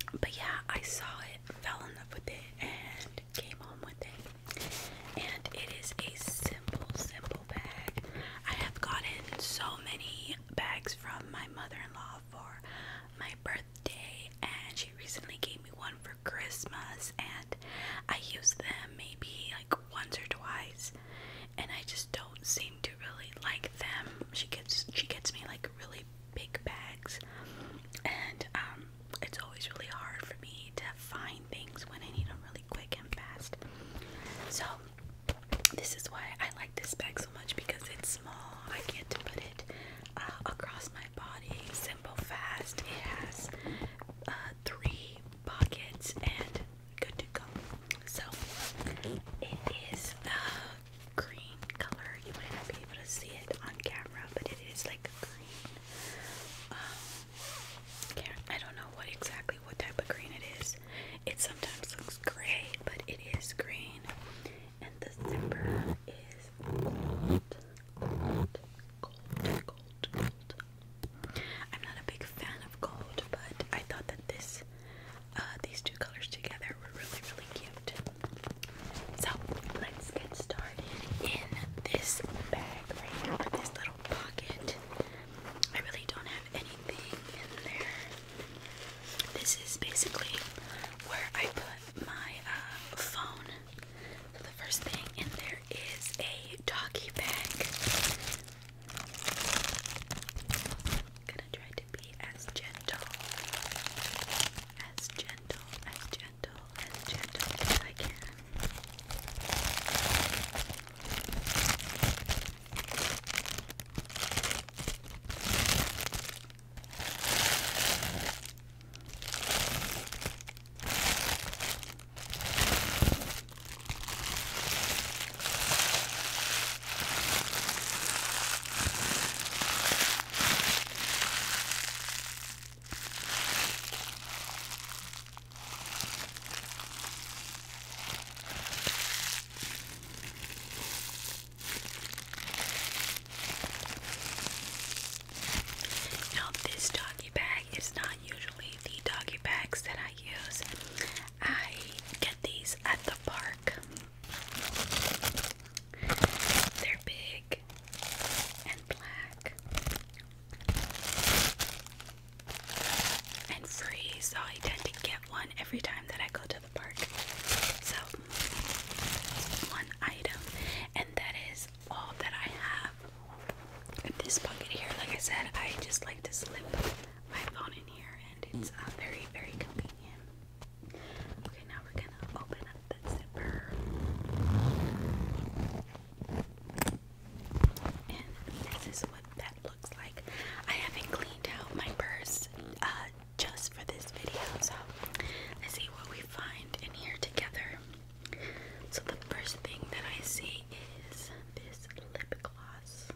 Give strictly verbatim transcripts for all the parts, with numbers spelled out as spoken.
but yeah, I saw it, fell in love with it, and came home with it. And it is a simple, simple bag. I have gotten so many bags from my mother-in-law for my birthday, and she recently gave me one for Christmas, and I use them maybe like once or twice, and I just don't seem to really like them. She gets she gets me like really big bags, and um, it's always really hard for me to find things when I need them really quick and fast. So this is why I like this bag so much, because it's small. I get to put it uh, across my body, simple, fast. It has uh, three pockets and good to go. So it is a green color. You might not be able to see it on camera, but it is like a green. Um, I don't know what exactly what type of green it is. It sometimes looks gray, but it is green. And the zipper is gold, gold, gold, gold, gold. I'm not a big fan of gold, but I thought that this, uh, these two colors together were really, really cute. So let's get started in this bag right here, this little pocket. I really don't have anything in there. This is basically where I put my uh, phone. So the first thing in there is a doggy bag. I'm gonna try to be as gentle, as gentle, as gentle, as gentle as I can. Now, this doggy bag is not usually the doggy bags that I use. I get these at the park. They're big and black and free, so I tend to get one every time that I go to the park. So, one item, and that is all that I have. In this pocket here, like I said, I just like to slip my phone in here, and it's uh, very, very convenient. Okay, now we're gonna open up the zipper, and this is what that looks like. I haven't cleaned out my purse uh, just for this video, so let's see what we find in here together. So the first thing that I see is this lip gloss.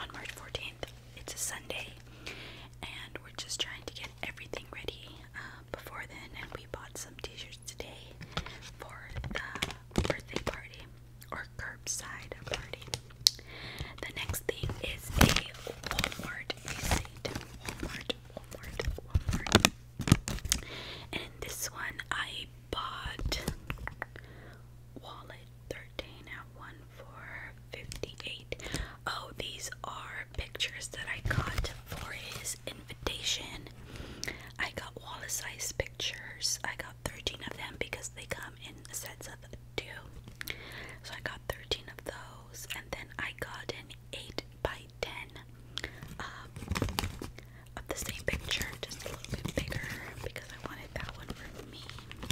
on March fourteenth. It's a Sunday, and we're just trying to get everything ready uh, before then. And we bought some t-shirts today for the birthday party or curbside party. The next thing is a Walmart receipt. Walmart, Walmart, Walmart. And in this one, I bought wallet thirteen at one for fifty-eight. Oh, these are pictures that I got for his invitation. I got wallet size pictures. I got thirteen of them because they come in sets of two. So I got thirteen of those, and then I got an eight by ten um, of the same picture, just a little bit bigger because I wanted that one for me.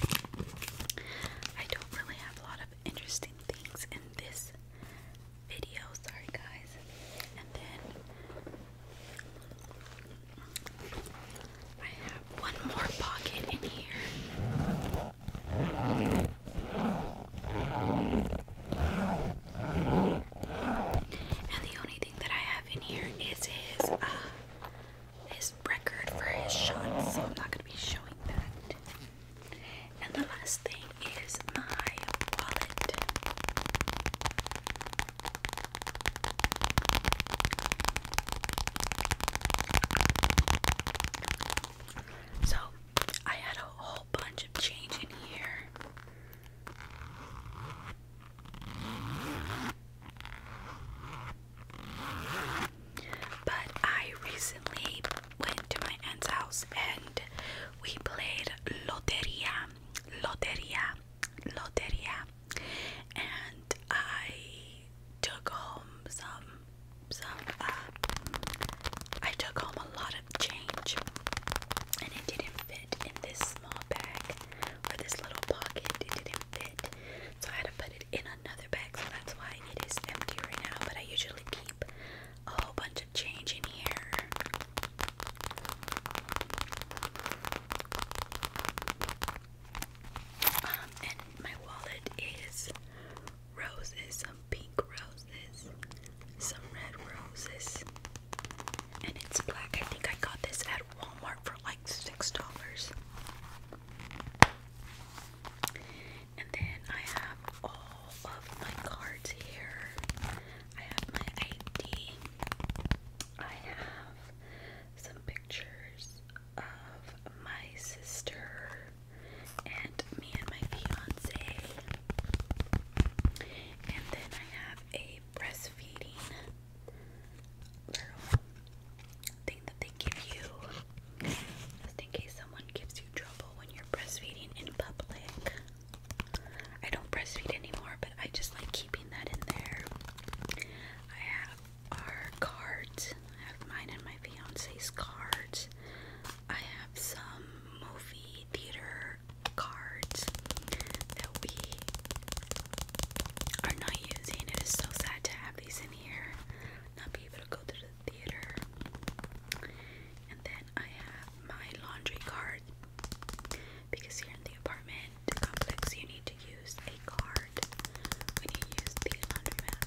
I don't really have a lot of interesting things in this video, sorry guys. And then I have one more pocket in here. And the only thing that I have in here is his uh his record for his shots, so I'm not gonna be showing that. And the last thing is my wallet. So I had a whole bunch of change in here. But I recently went to my aunt's house and we played loteria, loteria, loteria, and I took home some, some, uh, I took home a lot of change, and it didn't fit in this small bag or this little pocket. It didn't fit, so I had to put it in another bag. So that's why it is empty right now. But I usually keep a whole bunch of change in here. Um, and my wallet is roses, some pink roses, some red roses, and it's black. I think I got this at Walmart for like six dollars. And then I have all of my cards here. I have my I D. I have some pictures of my sister and me and my fiance. And then I have a breastfeeding little thing that they give you just in case someone gives you trouble when you're breastfeeding in public. I don't breastfeed anymore, but I just like keeping that in there. I have our cards. I have mine and my fiance's cards. I have some movie theater cards that we are not using. It is so sad to have these in here, not be able to go to the theater. And then I have my laundry card because here in the apartment complex you need to use a card when you use the laundromat.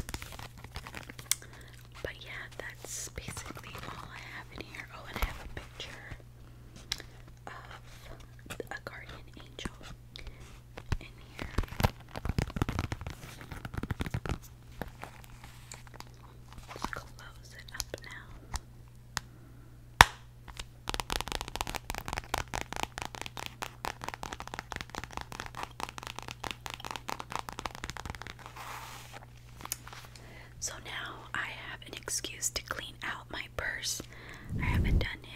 But yeah, that's basically all I have in here. Oh, and I have a picture of a guardian angel in here. Let's close it up now. So now I have an excuse to clean out my purse. I haven't done